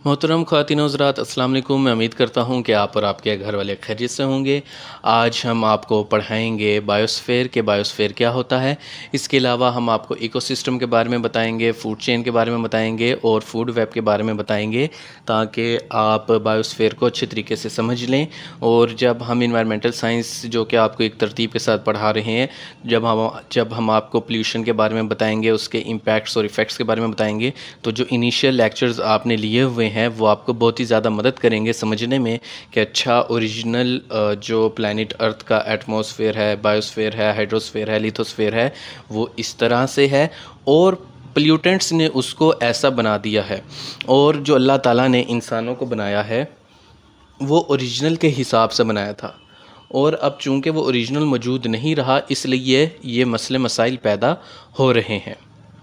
मोहतरम ख़वातीन व हज़रात, अस्सलाम वालेकुम। मैं उम्मीद करता हूँ कि आप और आपके घर वाले खैरियत से होंगे। आज हम आपको पढ़ाएंगे बायोस्फेयर क्या होता है। इसके अलावा हम आपको इकोसिस्टम के बारे में बताएंगे, फूड चेन के बारे में बताएंगे और फूड वेब के बारे में बताएंगे, ताकि आप बायोस्फेयर को अच्छे तरीके से समझ लें। और जब हम इन्वायरमेंटल साइंस जो कि आपको एक तरतीब के साथ पढ़ा रहे हैं, जब हम आपको पोल्यूशन के बारे में बताएंगे, उसके इम्पैक्ट्स और इफ़ेक्ट्स के बारे में बताएंगे, तो जो इनिशियल लेक्चर्स आपने लिए हुए हैं वो आपको बहुत ही ज़्यादा मदद करेंगे समझने में कि अच्छा ओरिजिनल जो प्लैनेट अर्थ का एटमॉस्फेयर है, बायोस्फेयर है, हाइड्रोस्फेयर है, लिथोस्फेयर है, वो इस तरह से है और पोल्यूटेंट्स ने उसको ऐसा बना दिया है। और जो अल्लाह ताला ने इंसानों को बनाया है वो ओरिजिनल के हिसाब से बनाया था, और अब चूँकि वो ओरिजिनल मौजूद नहीं रहा, इसलिए ये मसले मसाइल पैदा हो रहे हैं।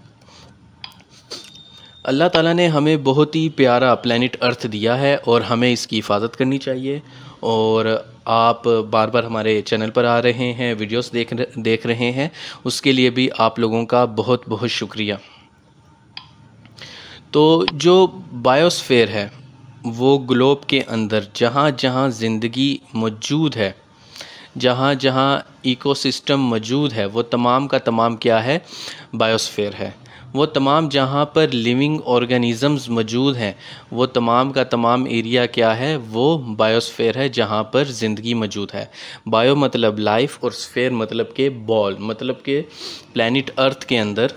अल्लाह ताला ने हमें बहुत ही प्यारा प्लैनेट अर्थ दिया है और हमें इसकी हिफाजत करनी चाहिए। और आप बार बार हमारे चैनल पर आ रहे हैं, वीडियोस देख रहे हैं, उसके लिए भी आप लोगों का बहुत बहुत शुक्रिया। तो जो बायोस्फेयर है वो ग्लोब के अंदर जहाँ जहाँ ज़िंदगी मौजूद है, जहाँ जहाँ इकोसिस्टम मौजूद है, वो तमाम का तमाम क्या है, बायोस्फेयर है। वो तमाम जहाँ पर लिविंग ऑर्गेनिज़म्स मौजूद हैं, वो तमाम का तमाम एरिया क्या है, वो बायोस्फेयर है, जहाँ पर ज़िंदगी मौजूद है। बायो मतलब लाइफ और स्फेयर मतलब के बॉल, मतलब के प्लैनेट अर्थ के अंदर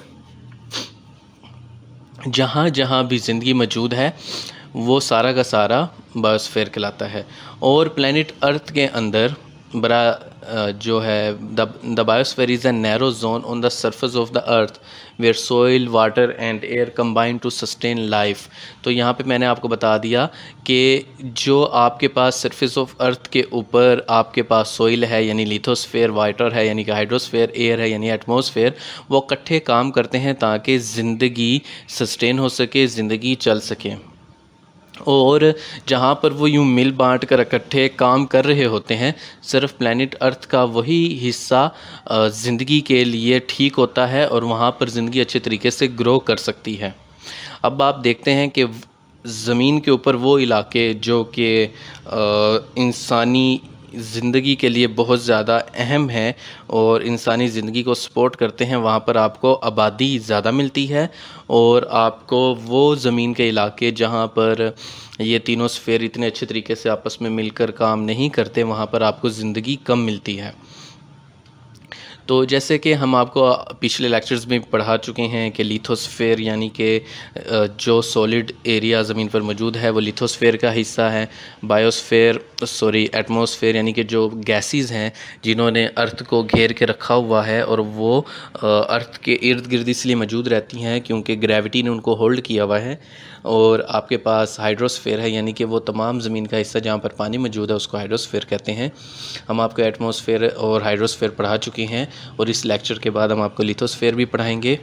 जहाँ जहाँ भी ज़िंदगी मौजूद है वो सारा का सारा बायोस्फेयर कहलाता है। और प्लैनेट अर्थ के अंदर बड़ा जो है the biosphere is a narrow zone on the surface of the earth where soil, water and air combine to sustain life. तो यहाँ पे मैंने आपको बता दिया कि जो आपके पास सरफेस ऑफ अर्थ के ऊपर आपके पास सोइल है यानी लिथोस्फेयर, वाटर है यानी कि हाइड्रोस्फेयर, एयर है यानी एटमॉस्फेयर, वो इकट्ठे काम करते हैं ताकि ज़िंदगी सस्टेन हो सके, ज़िंदगी चल सके। और जहाँ पर वो यूँ मिल बांट कर इकट्ठे काम कर रहे होते हैं, सिर्फ प्लैनेट अर्थ का वही हिस्सा ज़िंदगी के लिए ठीक होता है और वहाँ पर ज़िंदगी अच्छे तरीके से ग्रो कर सकती है। अब आप देखते हैं कि ज़मीन के ऊपर वो इलाके जो कि इंसानी ज़िंदगी के लिए बहुत ज़्यादा अहम है और इंसानी ज़िंदगी को सपोर्ट करते हैं, वहाँ पर आपको आबादी ज़्यादा मिलती है। और आपको वो ज़मीन के इलाके जहाँ पर ये तीनों स्फेयर इतने अच्छे तरीके से आपस में मिलकर काम नहीं करते, वहाँ पर आपको ज़िंदगी कम मिलती है। तो जैसे कि हम आपको पिछले लेक्चर्स में पढ़ा चुके हैं कि लिथोस्फेयर यानी कि जो सॉलिड एरिया ज़मीन पर मौजूद है वो लिथोस्फेयर का हिस्सा है। एटमॉस्फेयर यानी कि जो गैसेस हैं जिन्होंने अर्थ को घेर के रखा हुआ है और वो अर्थ के इर्द गिर्द इसलिए मौजूद रहती हैं क्योंकि ग्रेविटी ने उनको होल्ड किया हुआ है। और आपके पास हाइड्रोस्फेयर है यानी कि वो तमाम ज़मीन का हिस्सा जहाँ पर पानी मौजूद है उसको हाइड्रोस्फेयर कहते हैं। हम आपको एटमॉस्फेयर और हाइड्रोस्फेयर पढ़ा चुके हैं और इस लेक्चर के बाद हम आपको लिथोस्फेयर भी पढ़ाएंगे।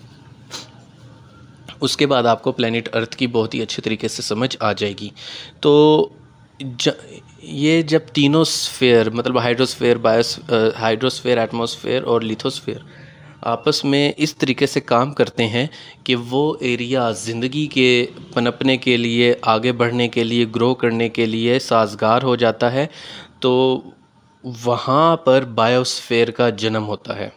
उसके बाद आपको प्लैनेट अर्थ की बहुत ही अच्छे तरीके से समझ आ जाएगी। तो ये जब तीनों स्फेयर मतलब हाइड्रोस्फेयर, एटमॉस्फेयर और लिथोस्फेयर आपस में इस तरीके से काम करते हैं कि वो एरिया ज़िंदगी के पनपने के लिए, आगे बढ़ने के लिए, ग्रो करने के लिए साजगार हो जाता है, तो वहाँ पर बायोस्फेयर का जन्म होता है।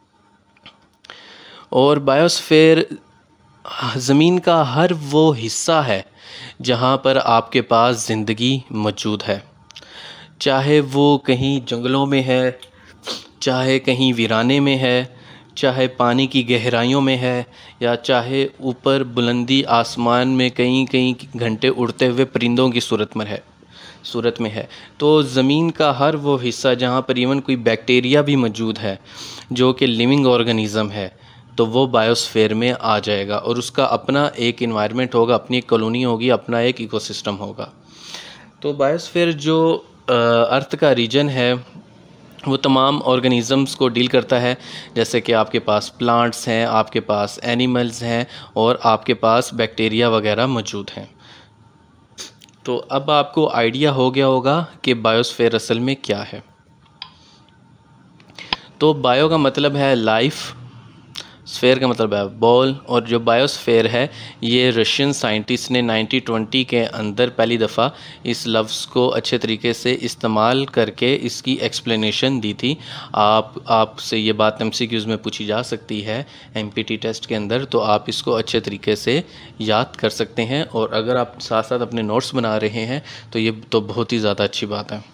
और बायोस्फेयर ज़मीन का हर वो हिस्सा है जहाँ पर आपके पास ज़िंदगी मौजूद है, चाहे वो कहीं जंगलों में है, चाहे कहीं वीराने में है, चाहे पानी की गहराइयों में है, या चाहे ऊपर बुलंदी आसमान में कहीं कहीं घंटे उड़ते हुए परिंदों की सूरत में है। तो ज़मीन का हर वो हिस्सा जहाँ पर इवन कोई बैक्टीरिया भी मौजूद है जो कि लिविंग ऑर्गेनिज़म है, तो वो बायोस्फेयर में आ जाएगा और उसका अपना एक इन्वायरमेंट होगा, अपनी एक कॉलोनी होगी, अपना एक इकोसिस्टम होगा। तो बायोस्फेयर जो अर्थ का रीजन है वो तमाम ऑर्गेनिज़म्स को डील करता है, जैसे कि आपके पास प्लांट्स हैं, आपके पास एनिमल्स हैं और आपके पास बैक्टीरिया वगैरह मौजूद हैं। तो अब आपको आइडिया हो गया होगा कि बायोस्फेयर असल में क्या है। तो बायो का मतलब है लाइफ, स्फेयर का मतलब है बॉल, और जो बायोस्फेयर है ये रशियन साइंटिस्ट ने 1920 के अंदर पहली दफ़ा इस लफ्ज़ को अच्छे तरीके से इस्तेमाल करके इसकी एक्सप्लेनेशन दी थी। आपसे ये बात MCQs में पूछी जा सकती है MPT टेस्ट के अंदर, तो आप इसको अच्छे तरीके से याद कर सकते हैं। और अगर आप साथ साथ अपने नोट्स बना रहे हैं तो ये तो बहुत ही ज़्यादा अच्छी बात है।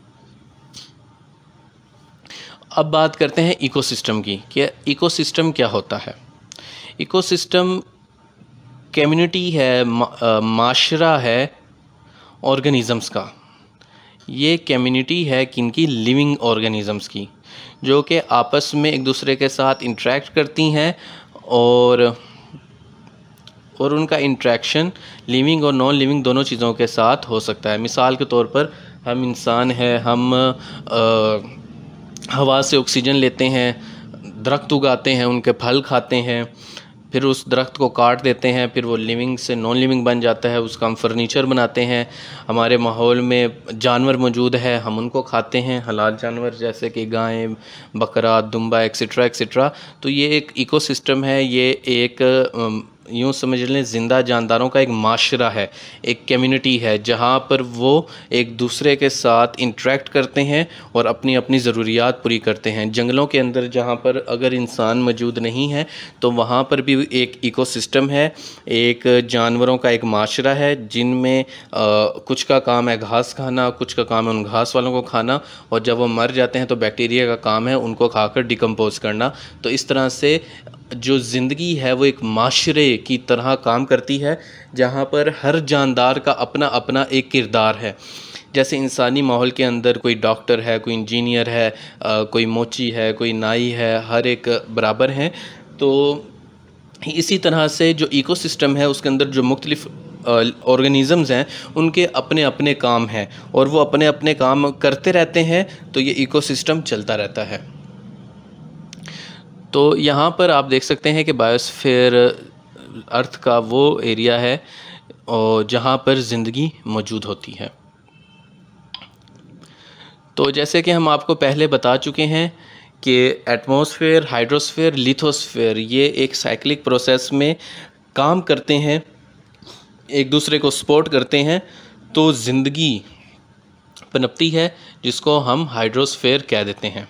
अब बात करते हैं इकोसिस्टम की कि इकोसिस्टम क्या होता है। इकोसिस्टम कम्युनिटी है, माशरा है ऑर्गेनिज़म्स का। ये कम्युनिटी है किनकी? लिविंग ऑर्गेनिज़म्स की, जो कि आपस में एक दूसरे के साथ इंटरेक्ट करती हैं और उनका इंटरेक्शन लिविंग और नॉन लिविंग दोनों चीज़ों के साथ हो सकता है। मिसाल के तौर पर हम इंसान हैं, हम हवा से ऑक्सीजन लेते हैं, दरख्त उगाते हैं, उनके फल खाते हैं, फिर उस दरख्त को काट देते हैं, फिर वो लिविंग से नॉन लिविंग बन जाता है, उसका हम फर्नीचर बनाते हैं। हमारे माहौल में जानवर मौजूद है, हम उनको खाते हैं, हलाल जानवर जैसे कि गाय, बकरा, दुम्बा एक्सेट्रा एक्सेट्रा। तो ये एक इकोसिस्टम है, ये एक यूँ समझ लें ज़िंदा जानदारों का एक माशरा है, एक कम्युनिटी है, जहाँ पर वो एक दूसरे के साथ इंटरेक्ट करते हैं और अपनी अपनी ज़रूरियात पूरी करते हैं। जंगलों के अंदर जहाँ पर अगर इंसान मौजूद नहीं है तो वहाँ पर भी एक इकोसिस्टम है, एक जानवरों का एक माशरा है, जिनमें कुछ का काम है घास खाना, कुछ का काम है उन घास वालों को खाना, और जब वो मर जाते हैं तो बैक्टीरिया का काम है उनको खाकर डिकम्पोज करना। तो इस तरह से जो ज़िंदगी है वो एक माशरे की तरह काम करती है, जहाँ पर हर जानदार का अपना अपना एक किरदार है। जैसे इंसानी माहौल के अंदर कोई डॉक्टर है, कोई इंजीनियर है, कोई मोची है, कोई नाई है, हर एक बराबर हैं। तो इसी तरह से जो इकोसिस्टम है उसके अंदर जो मुख्तलिफ ऑर्गेनिज़म्स हैं उनके अपने अपने काम हैं और वो अपने अपने काम करते रहते हैं, तो ये इकोसिस्टम चलता रहता है। तो यहाँ पर आप देख सकते हैं कि बायोस्फीयर अर्थ का वो एरिया है और जहाँ पर ज़िंदगी मौजूद होती है। तो जैसे कि हम आपको पहले बता चुके हैं कि एटमॉस्फेयर, हाइड्रोस्फेयर, लिथोस्फेयर ये एक साइक्लिक प्रोसेस में काम करते हैं, एक दूसरे को सपोर्ट करते हैं, तो ज़िंदगी पनपती है, जिसको हम हाइड्रोस्फेयर कह देते हैं।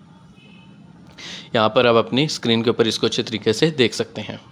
यहाँ पर आप अपनी स्क्रीन के ऊपर इसको अच्छे तरीके से देख सकते हैं।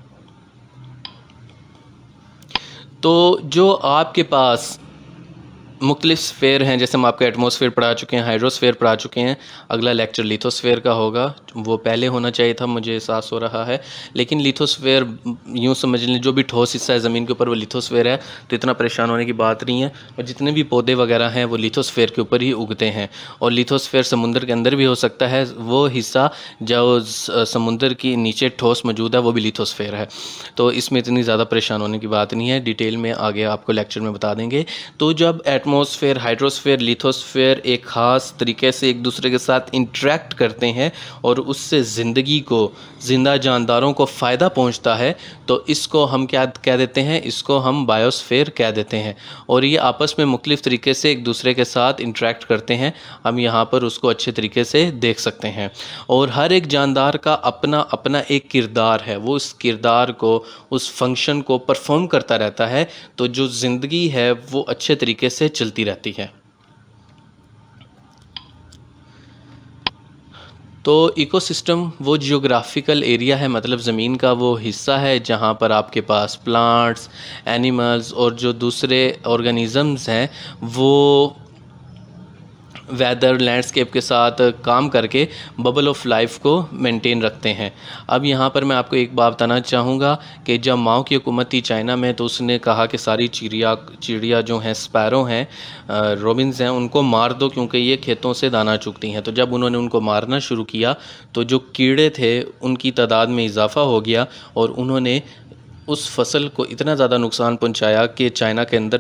तो जो आपके पास मुख्तलिफ स्फेयर हैं, जैसे हम आपको एटमॉस्फेयर पढ़ा चुके हैं, हाइड्रोस्फेयर पढ़ा चुके हैं, अगला लेक्चर लिथोस्फेयर का होगा, वो पहले होना चाहिए था, मुझे एहसास हो रहा है। लेकिन लिथोस्फेयर यूँ समझ लें जो भी ठोस हिस्सा है ज़मीन के ऊपर वो लिथोस्फेयर है, तो इतना परेशान होने की बात नहीं है। और जितने भी पौधे वगैरह हैं वो लिथोस्फेयर के ऊपर ही उगते हैं, और लिथोस्फेयर समुद्र के अंदर भी हो सकता है, वो हिस्सा जो समुद्र की नीचे ठोस मौजूद है वो भी लिथोस्फेयर है। तो इसमें इतनी ज़्यादा परेशान होने की बात नहीं है, डिटेल में आगे आपको लेक्चर में बता देंगे। तो जब एटमॉस्फेयर, हाइड्रोस्फेयर, लिथोस्फेयर एक ख़ास तरीके से एक दूसरे के साथ इंटरेक्ट करते हैं और उससे ज़िंदगी को, ज़िंदा जानदारों को फ़ायदा पहुंचता है, तो इसको हम क्या कह देते हैं? इसको हम बायोस्फेयर कह देते हैं। और ये आपस में मुख्तलिफ़ तरीके से एक दूसरे के साथ इंटरेक्ट करते हैं, हम यहाँ पर उसको अच्छे तरीके से देख सकते हैं। और हर एक जानदार का अपना अपना एक किरदार है, वो उस किरदार को, उस फंक्शन को परफॉर्म करता रहता है, तो जो ज़िंदगी है वो अच्छे तरीके से चलती रहती है। तो इकोसिस्टम वो जियोग्राफिकल एरिया है, मतलब ज़मीन का वो हिस्सा है जहाँ पर आपके पास प्लांट्स, एनिमल्स और जो दूसरे ऑर्गेनिज़म्स हैं वो वेदर, लैंडस्केप के साथ काम करके बबल ऑफ लाइफ को मेंटेन रखते हैं। अब यहाँ पर मैं आपको एक बात बताना चाहूँगा कि जब माओ की हुकूमत थी चाइना में, तो उसने कहा कि सारी चिड़िया जो हैं, स्पैरो हैं, रोबिन्स हैं, उनको मार दो क्योंकि ये खेतों से दाना चुगती हैं। तो जब उन्होंने उनको मारना शुरू किया तो जो कीड़े थे उनकी तादाद में इजाफ़ा हो गया और उन्होंने उस फसल को इतना ज़्यादा नुकसान पहुँचाया कि चाइना के अंदर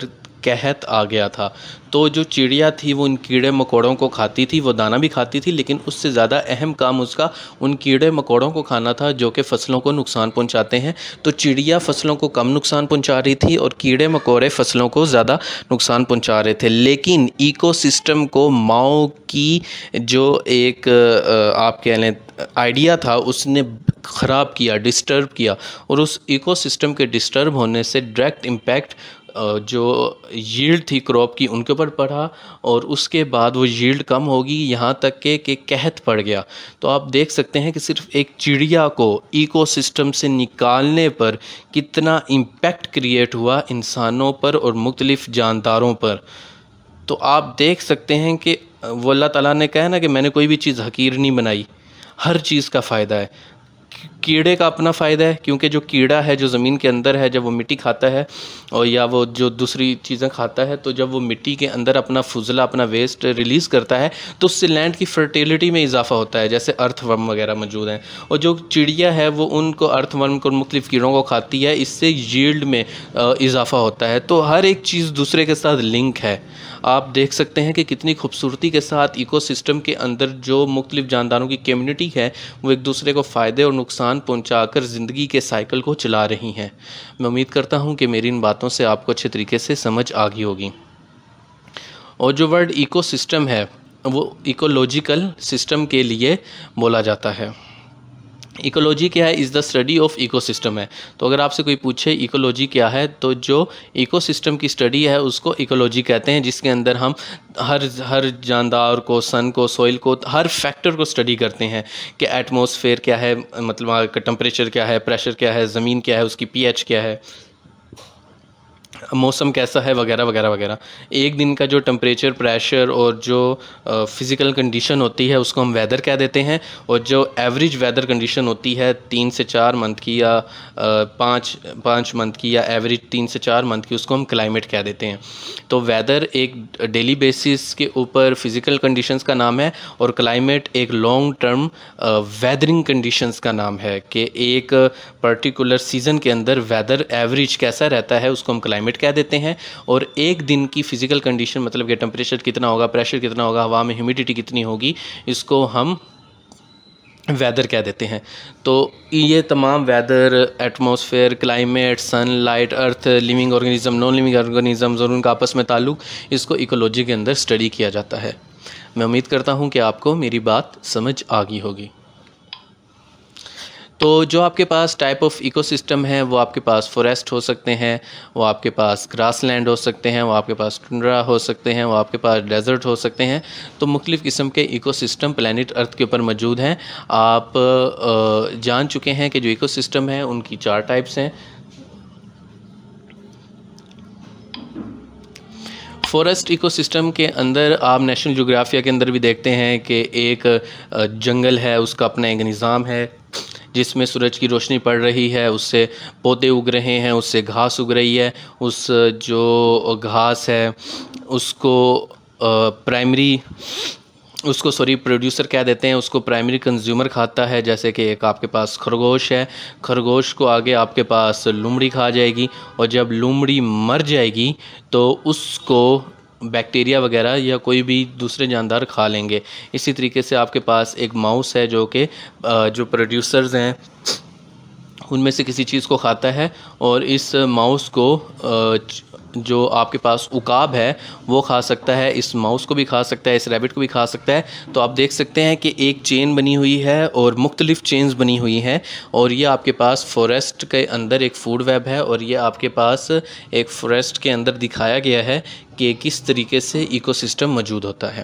कहत आ गया था। तो जो चिड़िया थी वो उन कीड़े मकोड़ों को खाती थी, वो दाना भी खाती थी, लेकिन उससे ज़्यादा अहम काम उसका उन कीड़े मकोड़ों को खाना था जो कि फ़सलों को नुकसान पहुंचाते हैं। तो चिड़िया फ़सलों को कम नुकसान पहुंचा रही थी और कीड़े मकोड़े फ़सलों को ज़्यादा नुकसान पहुंचा रहे थे। लेकिन इकोसिस्टम को माओ की जो एक आप कह लें आइडिया था, उसने ख़राब किया, डिस्टर्ब किया, और उस इकोसिस्टम के डिस्टर्ब होने से डायरेक्ट इम्पैक्ट जो यील्ड थी क्रॉप की उनके ऊपर पड़ा, और उसके बाद वो यील्ड कम होगी, यहाँ तक कि कहत पड़ गया। तो आप देख सकते हैं कि सिर्फ एक चिड़िया को इकोसिस्टम से निकालने पर कितना इम्पैक्ट क्रिएट हुआ इंसानों पर और मुख्तलिफ़ जानदारों पर। तो आप देख सकते हैं कि वो अल्लाह ताला ने कहा ना कि मैंने कोई भी चीज़ हकीर नहीं बनाई, हर चीज़ का फ़ायदा है। कीड़े का अपना फ़ायदा है, क्योंकि जो कीड़ा है जो ज़मीन के अंदर है, जब वो मिट्टी खाता है और या वो जो दूसरी चीज़ें खाता है, तो जब वो मिट्टी के अंदर अपना फुजला, अपना वेस्ट रिलीज़ करता है, तो उससे लैंड की फर्टिलिटी में इजाफा होता है, जैसे अर्थवर्म वगैरह मौजूद हैं। और जो चिड़िया है वो उनको अर्थवर्म को मुख्तलिफ़ कीड़ों को खाती है, इससे यील्ड में इजाफा होता है। तो हर एक चीज़ दूसरे के साथ लिंक है। आप देख सकते हैं कि कितनी खूबसूरती के साथ इकोसिस्टम के अंदर जो मुख्तलिफ़ जानदारों की कम्युनिटी है वो एक दूसरे को फ़ायदे और नुकसान पहुंचाकर ज़िंदगी के साइकिल को चला रही हैं। मैं उम्मीद करता हूं कि मेरी इन बातों से आपको अच्छे तरीके से समझ आ गई होगी। और जो वर्ड इकोसिस्टम है वो इकोलॉजिकल सिस्टम के लिए बोला जाता है। इकोलॉजी क्या है? Is the study of ecosystem है। तो अगर आपसे कोई पूछे इकोलॉजी क्या है, तो जो इकोसिस्टम की स्टडी है उसको इकोलॉजी कहते हैं, जिसके अंदर हम हर जानदार को, सन को, सॉइल को, हर फैक्टर को स्टडी करते हैं कि एटमॉस्फेयर क्या है, मतलब वहाँ का टेम्परेचर क्या है, प्रेशर क्या है, ज़मीन क्या है, उसकी पीएच क्या है, मौसम कैसा है, वगैरह वगैरह वगैरह। एक दिन का जो टेम्परेचर, प्रेशर और जो फ़िज़िकल कंडीशन होती है उसको हम वेदर कह देते हैं, और जो एवरेज वेदर कंडीशन होती है 3 से 4 मंथ की या 5 मंथ की या एवरेज 3 से 4 मंथ की, उसको हम क्लाइमेट कह देते हैं। तो वेदर एक डेली बेसिस के ऊपर फ़िज़िकल कंडीशंस का नाम है, और क्लाइमेट एक लॉन्ग टर्म वेदरिंग कंडीशंस का नाम है कि एक पर्टिकुलर सीज़न के अंदर वेदर एवरेज कैसा रहता है उसको हम क्लाइमेट कह देते हैं। और एक दिन की फ़िज़िकल कंडीशन, मतलब कि टेम्परेचर कितना होगा, प्रेशर कितना होगा, हवा में ह्यूमिडिटी कितनी होगी, इसको हम वेदर कह देते हैं। तो ये तमाम weather, atmosphere, climate, sun, light, earth, living organism, non living organisms और उनका आपस में ताल्लुक़, इसको इकोलॉजी के अंदर स्टडी किया जाता है। मैं उम्मीद करता हूँ कि आपको मेरी बात समझ आ गई होगी। तो जो आपके पास टाइप ऑफ इकोसिस्टम है वो आपके पास फॉरेस्ट हो सकते हैं, वो आपके पास ग्रासलैंड हो सकते हैं, वो आपके पास टुंड्रा हो सकते हैं, वो आपके पास डेजर्ट हो सकते हैं। तो मुख्तलिफ़ किस्म के इकोसिस्टम प्लैनेट अर्थ के ऊपर मौजूद हैं। आप जान चुके हैं कि जो इकोसिस्टम है उनकी 4 टाइप्स हैं। फॉरेस्ट इकोसिस्टम के अंदर आप नेशनल ज्योग्राफिया के अंदर भी देखते हैं कि एक जंगल है, उसका अपना एक निज़ाम है जिसमें सूरज की रोशनी पड़ रही है, उससे पौधे उग रहे हैं, उससे घास उग रही है। उस जो घास है उसको प्रोड्यूसर कह देते हैं, उसको प्राइमरी कंज्यूमर खाता है। जैसे कि एक आपके पास खरगोश है, खरगोश को आगे आपके पास लोमड़ी खा जाएगी, और जब लोमड़ी मर जाएगी तो उसको बैक्टीरिया वगैरह या कोई भी दूसरे जानदार खा लेंगे। इसी तरीके से आपके पास एक माउस है जो कि जो प्रोड्यूसर्स हैं उनमें से किसी चीज़ को खाता है, और इस माउस को जो आपके पास उकाब है वो खा सकता है, इस माउस को भी खा सकता है, इस रैबिट को भी खा सकता है। तो आप देख सकते हैं कि एक चेन बनी हुई है और मुख्तलिफ़ चेन्स बनी हुई हैं, और ये आपके पास फॉरेस्ट के अंदर एक फूड वेब है, और ये आपके पास एक फॉरेस्ट के अंदर दिखाया गया है कि किस तरीके से इकोसिस्टम मौजूद होता है।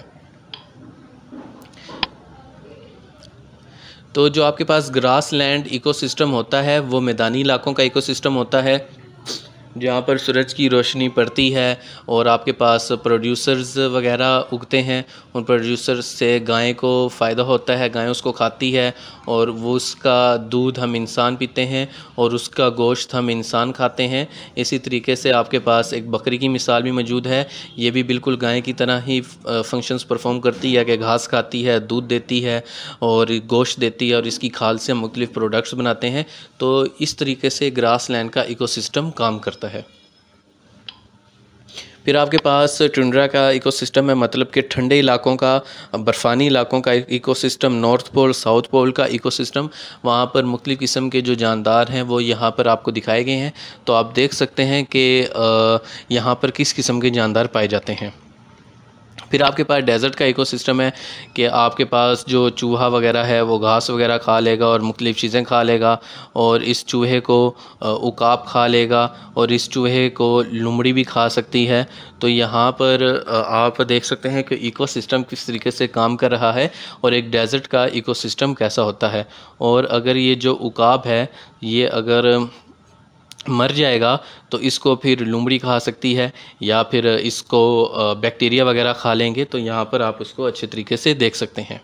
तो जो आपके पास ग्रास लैंड इकोसिस्टम होता है वो मैदानी इलाकों का इकोसिस्टम होता है, जहाँ पर सूरज की रोशनी पड़ती है और आपके पास प्रोड्यूसर्स वगैरह उगते हैं। उन प्रोड्यूसर्स से गाय को फ़ायदा होता है, गाय उसको खाती है, और वो उसका दूध हम इंसान पीते हैं और उसका गोश्त हम इंसान खाते हैं। इसी तरीके से आपके पास एक बकरी की मिसाल भी मौजूद है। ये भी बिल्कुल गाय की तरह ही फंक्शंस परफॉर्म करती है कि घास खाती है, दूध देती है और गोश्त देती है, और इसकी खाल से हम मुख्तलिफ़ प्रोडक्ट्स बनाते हैं। तो इस तरीके से ग्रास लैंड का इकोसिस्टम काम करता है। फिर आपके पास टुंड्रा का इकोसिस्टम है, मतलब कि ठंडे इलाकों का, बर्फ़ानी इलाकों का ecosystem, north pole south pole का इकोसिस्टम। वहाँ पर मुख्तलिफ़ किस्म के जो जानदार हैं वो यहाँ पर आपको दिखाए गए हैं। तो आप देख सकते हैं कि यहाँ पर किस किस्म के जानदार पाए जाते हैं। फिर आपके पास डेज़र्ट का इकोसिस्टम है कि आपके पास जो चूहा वगैरह है वो घास वगैरह खा लेगा और मुख्तलिफ़ चीज़ें खा लेगा, और इस चूहे को उकाब खा लेगा, और इस चूहे को लोमड़ी भी खा सकती है। तो यहाँ पर आप देख सकते हैं कि इकोसिस्टम किस तरीके से काम कर रहा है और एक डेज़र्ट का इकोसिस्टम कैसा होता है। और अगर ये जो उकाब है ये अगर मर जाएगा तो इसको फिर लोमड़ी खा सकती है, या फिर इसको बैक्टीरिया वगैरह खा लेंगे। तो यहाँ पर आप उसको अच्छे तरीके से देख सकते हैं।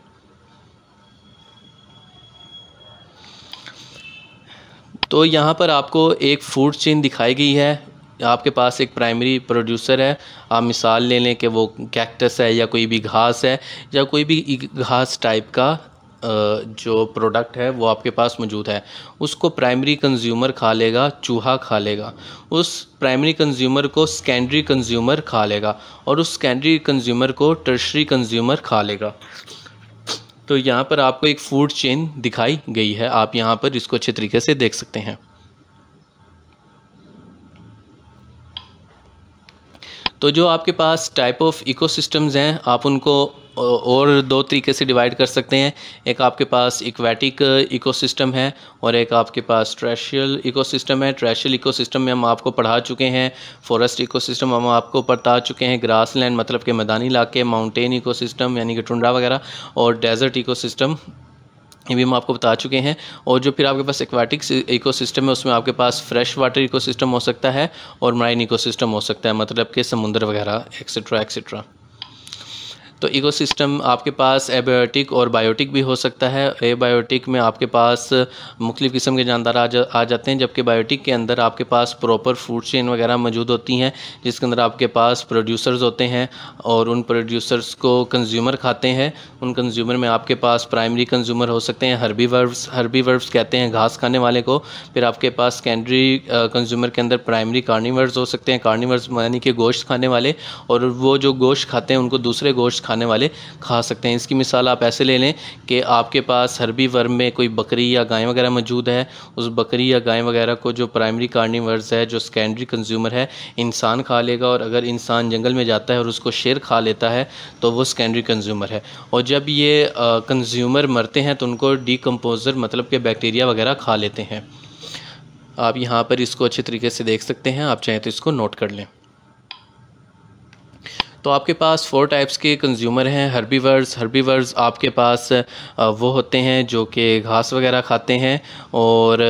तो यहाँ पर आपको एक फूड चेन दिखाई गई है। आपके पास एक प्राइमरी प्रोड्यूसर है। आप मिसाल ले लें कि वो कैक्टस है या कोई भी घास है या कोई भी घास टाइप का जो प्रोडक्ट है वो आपके पास मौजूद है। उसको प्राइमरी कंज्यूमर खा लेगा, चूहा खा लेगा। उस प्राइमरी कंज्यूमर को सेकेंडरी कंज्यूमर खा लेगा, और उस सेकेंडरी कंज्यूमर को टर्शरी कंज्यूमर खा लेगा। तो यहाँ पर आपको एक फूड चेन दिखाई गई है। आप यहाँ पर इसको अच्छे तरीके से देख सकते हैं। तो जो आपके पास टाइप ऑफ इकोसिस्टम्स हैं आप उनको और दो तरीके से डिवाइड कर सकते हैं। एक आपके पास एक्वेटिक इकोसिस्टम है और एक आपके पास ट्रेशियल इकोसिस्टम है। ट्रेशियल इकोसिस्टम में हम आपको पढ़ा चुके हैं। फॉरेस्ट इकोसिस्टम हम आपको बता चुके हैं, ग्रासलैंड मतलब कि मैदानी इलाके, माउंटेन इकोसिस्टम यानी कि टुंड्रा वगैरह, और डेजर्ट इकोसिस्टम ये भी हम आपको बता चुके हैं। और जो फिर आपके पास एक्वाटिक इकोसिस्टम है उसमें आपके पास फ्रेश वाटर इकोसिस्टम हो सकता है और मराइन इकोसिस्टम हो सकता है, मतलब कि समुद्र वगैरह एक्सेट्रा एक्सेट्रा। तो इकोसिस्टम आपके पास एबायोटिक और बायोटिक भी हो सकता है। एबायोटिक में आपके पास मुख्तलिफ़ किस्म के जानदार आ जाते हैं, जबकि बायोटिक के अंदर आपके पास प्रॉपर फूड चेन वगैरह मौजूद होती हैं, जिसके अंदर आपके पास प्रोड्यूसर्स होते हैं और उन प्रोड्यूसर्स को कंज्यूमर खाते हैं। उन कंज्यूमर में आपके पास प्राइमरी कंज्यूमर हो सकते हैं, हर्बीवर्स कहते हैं घास खाने वाले को। फिर आपके पास सेकेंडरी कंज्यूमर के अंदर प्राइमरी कार्निवर्स हो सकते हैं, कार्निवर्स यानी कि गोश्त खाने वाले, और वो जो गोश्त खाते हैं उनको दूसरे गोश्त खाने वाले खा सकते हैं। इसकी मिसाल आप ऐसे ले लें कि आपके पास हर्बीवर्म में कोई बकरी या गाय वगैरह मौजूद है। उस बकरी या गाय वगैरह को जो प्राइमरी कार्निवर्स है, जो सेकेंडरी कंज्यूमर है, इंसान खा लेगा, और अगर इंसान जंगल में जाता है और उसको शेर खा लेता है तो वो सेकेंडरी कंज्यूमर है। और जब ये कंज्यूमर मरते हैं तो उनको डिकम्पोजर मतलब कि बैक्टीरिया वगैरह खा लेते हैं। आप यहाँ पर इसको अच्छे तरीके से देख सकते हैं, आप चाहें तो इसको नोट कर लें। तो आपके पास 4 टाइप्स के कंज्यूमर हैं। हर्बीवर्स आपके पास वो होते हैं जो कि घास वगैरह खाते हैं, और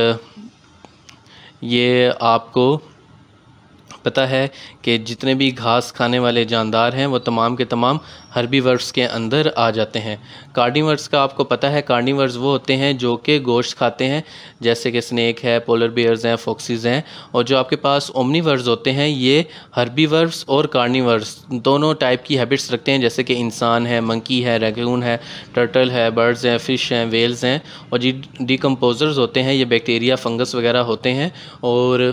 ये आपको पता है कि जितने भी घास खाने वाले जानदार हैं वो तमाम के तमाम हर्बीवर्स के अंदर आ जाते हैं। कार्निवर्स का आपको पता है, कार्निवर्स वो होते हैं जो कि गोश्त खाते हैं, जैसे कि स्नेक है, पोलर बियर्स हैं, फॉक्सीज हैं। और जो आपके पास ओमनीवर्स होते हैं ये हर्बीवर्स और कार्निवर्स दोनों टाइप की हैबिट्स रखते हैं, जैसे कि इंसान है, मंकी है, रैकून है, टर्टल है, बर्ड्स हैं, फ़िश हैं, वेल्स हैं। और जी डिकम्पोजर्स होते हैं, ये बैक्टीरिया फंगस वगैरह होते हैं, और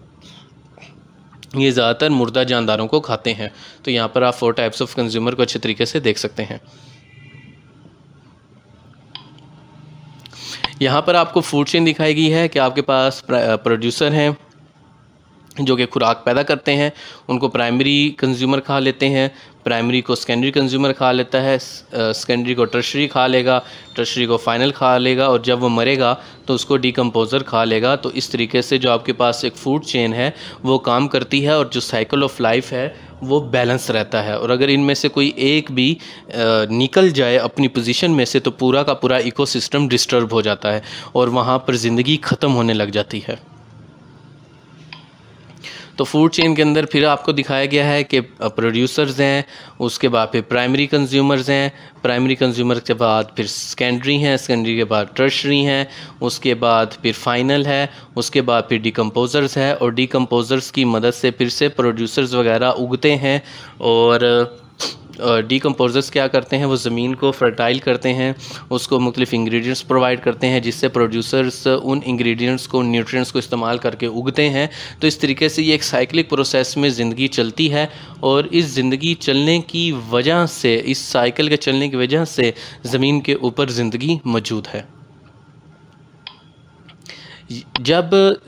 ये ज़्यादातर मुर्दा जानदारों को खाते हैं। तो यहाँ पर आप 4 टाइप्स ऑफ कंज्यूमर को अच्छे तरीके से देख सकते हैं। यहाँ पर आपको फूड चेन दिखाई गई है कि आपके पास प्रोड्यूसर हैं जो कि खुराक पैदा करते हैं, उनको प्राइमरी कंज्यूमर खा लेते हैं, प्राइमरी को सेकेंडरी कंज्यूमर खा लेता है, सेकेंडरी को टर्शरी खा लेगा, टर्शरी को फाइनल खा लेगा, और जब वो मरेगा तो उसको डिकम्पोज़र खा लेगा। तो इस तरीके से जो आपके पास एक फूड चेन है वो काम करती है, और जो साइकिल ऑफ लाइफ है वो बैलेंस रहता है। और अगर इनमें से कोई एक भी निकल जाए अपनी पोजीशन में से तो पूरा का पूरा इकोसिस्टम डिस्टर्ब हो जाता है और वहाँ पर ज़िंदगी ख़त्म होने लग जाती है। तो फूड चेन के अंदर फिर आपको दिखाया गया है कि प्रोड्यूसर्स हैं, उसके बाद फिर प्राइमरी कंज्यूमर्स हैं, प्राइमरी कंज्यूमर के बाद फिर सेकेंडरी हैं, सेकेंडरी के बाद टर्शरी हैं, उसके बाद फिर फाइनल है, उसके बाद फिर डिकम्पोजर्स है, और डिकम्पोजर्स की मदद से फिर से प्रोड्यूसर्स वगैरह उगते हैं और डीकम्पोजर्स क्या करते हैं, वो ज़मीन को फर्टाइल करते हैं, उसको मुख्तलिफ इंग्रेडिएंट्स प्रोवाइड करते हैं जिससे प्रोड्यूसर्स उन इंग्रेडिएंट्स को, न्यूट्रिएंट्स को इस्तेमाल करके उगते हैं। तो इस तरीके से ये एक साइक्लिक प्रोसेस में ज़िंदगी चलती है और इस ज़िंदगी चलने की वजह से, इस साइकिल के चलने की वजह से ज़मीन के ऊपर ज़िंदगी मौजूद है। जब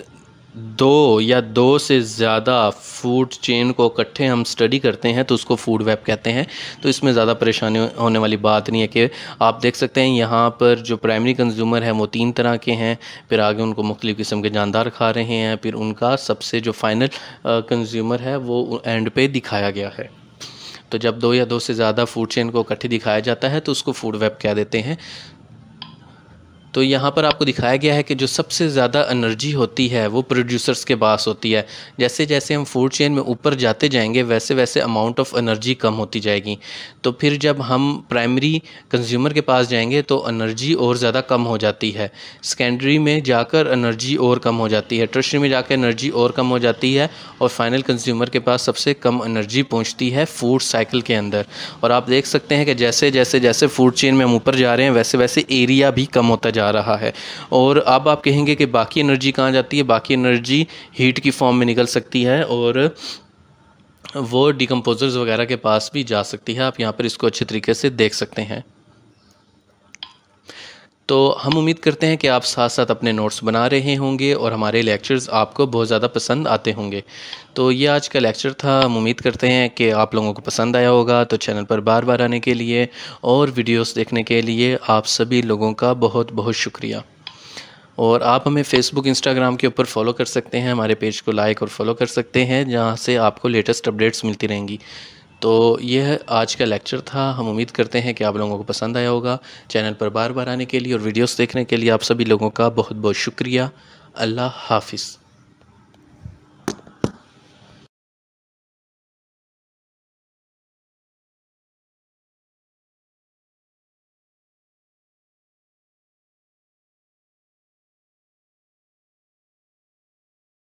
दो से ज़्यादा फूड चेन को इकट्ठे हम स्टडी करते हैं तो उसको फूड वेब कहते हैं। तो इसमें ज़्यादा परेशानी होने वाली बात नहीं है कि आप देख सकते हैं यहाँ पर जो प्राइमरी कंज्यूमर हैं वो 3 तरह के हैं, फिर आगे उनको मुख्तलिफ़ किस्म के जानदार खा रहे हैं, फिर उनका सबसे जो फाइनल कंज्यूमर है वो एंड पे दिखाया गया है। तो जब 2 से ज़्यादा फूड चेन को इकट्ठे दिखाया जाता है तो उसको फूड वेब कह देते हैं। तो यहाँ पर आपको दिखाया गया है कि जो सबसे ज़्यादा एनर्जी होती है वो प्रोड्यूसर्स के पास होती है। जैसे जैसे हम फूड चेन में ऊपर जाते जाएंगे वैसे वैसे अमाउंट ऑफ एनर्जी कम होती जाएगी। तो फिर जब हम प्राइमरी कंज्यूमर के पास जाएंगे तो एनर्जी और ज़्यादा कम हो जाती है, सेकेंडरी में जाकर एनर्जी और कम हो जाती है, टर्शरी में जाकर एनर्जी और कम हो जाती है और फाइनल कंज्यूमर के पास सबसे कम एनर्जी पहुँचती है फूड साइकिल के अंदर। और आप देख सकते हैं कि जैसे जैसे जैसे फूड चेन में हम ऊपर जा रहे हैं वैसे वैसे एरिया भी कम होता जा रहा है। और अब आप कहेंगे कि बाकी एनर्जी कहाँ जाती है? बाकी एनर्जी हीट की फॉर्म में निकल सकती है और वो डिकम्पोजर्स वगैरह के पास भी जा सकती है। आप यहाँ पर इसको अच्छे तरीके से देख सकते हैं। तो हम उम्मीद करते हैं कि आप साथ साथ अपने नोट्स बना रहे होंगे और हमारे लेक्चर्स आपको बहुत ज़्यादा पसंद आते होंगे। तो ये आज का लेक्चर था। हम उम्मीद करते हैं कि आप लोगों को पसंद आया होगा। तो चैनल पर बार बार आने के लिए और वीडियोस देखने के लिए आप सभी लोगों का बहुत बहुत शुक्रिया। और आप हमें फ़ेसबुक, इंस्टाग्राम के ऊपर फॉलो कर सकते हैं, हमारे पेज को लाइक और फॉलो कर सकते हैं जहाँ से आपको लेटेस्ट अपडेट्स मिलती रहेंगी। तो यह आज का लेक्चर था। हम उम्मीद करते हैं कि आप लोगों को पसंद आया होगा। चैनल पर बार बार आने के लिए और वीडियोस देखने के लिए आप सभी लोगों का बहुत बहुत शुक्रिया। अल्लाह हाफ़िज़।